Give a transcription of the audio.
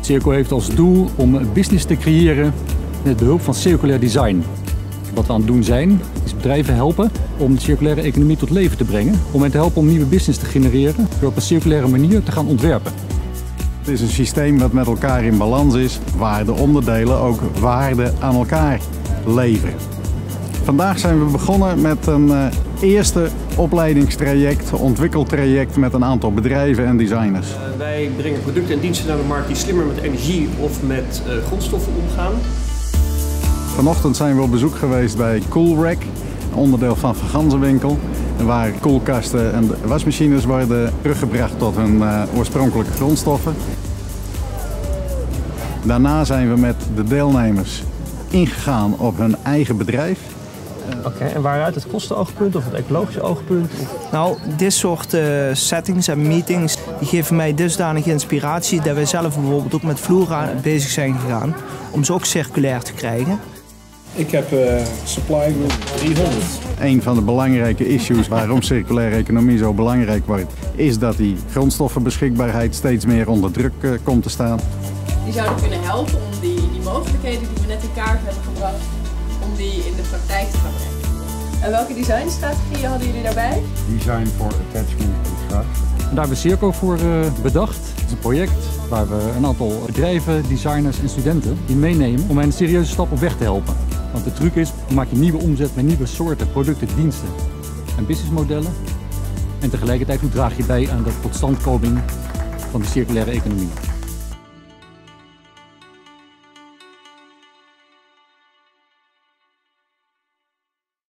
Circo heeft als doel om business te creëren met behulp van circulair design. Wat we aan het doen zijn, is bedrijven helpen om de circulaire economie tot leven te brengen. Om hen te helpen om nieuwe business te genereren door op een circulaire manier te gaan ontwerpen. Het is een systeem dat met elkaar in balans is, waar de onderdelen ook waarde aan elkaar leveren. Vandaag zijn we begonnen met een eerste opleidingstraject, ontwikkeltraject met een aantal bedrijven en designers. Wij brengen producten en diensten naar de markt die slimmer met energie of met grondstoffen omgaan. Vanochtend zijn we op bezoek geweest bij Coolrack, een onderdeel van Van Ganzenwinkel, waar koelkasten en wasmachines worden teruggebracht tot hun oorspronkelijke grondstoffen. Daarna zijn we met de deelnemers ingegaan op hun eigen bedrijf. Oké, en waaruit het kostenoogpunt of het ecologische oogpunt? Nou, dit soort settings en meetings die geven mij dusdanige inspiratie dat wij zelf bijvoorbeeld ook met Vloera bezig zijn gegaan om ze ook circulair te krijgen. Ik heb supply group 300. Een van de belangrijke issues waarom circulaire economie zo belangrijk wordt, is dat die grondstoffenbeschikbaarheid steeds meer onder druk komt te staan. Die zouden kunnen helpen om die mogelijkheden die we net in kaart hebben gebracht, om die in de praktijk te gaan brengen. En welke designstrategieën hadden jullie daarbij? Design for attachment and trust. En daar hebben we Circo voor bedacht. Het is een project waar we een aantal bedrijven, designers en studenten in meenemen om hen een serieuze stap op weg te helpen. Want de truc is, hoe maak je nieuwe omzet met nieuwe soorten producten, diensten en businessmodellen. En tegelijkertijd hoe draag je bij aan de totstandkoming van de circulaire economie.